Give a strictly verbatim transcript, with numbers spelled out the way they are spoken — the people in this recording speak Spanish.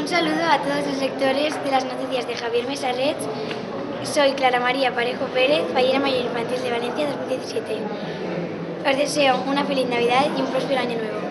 Un saludo a todos los lectores de las noticias de Javier Mesarret. Soy Clara María Parejo Pérez, Fallera Mayor Infantil de Valencia dos mil diecisiete. Os deseo una feliz Navidad y un próspero año nuevo.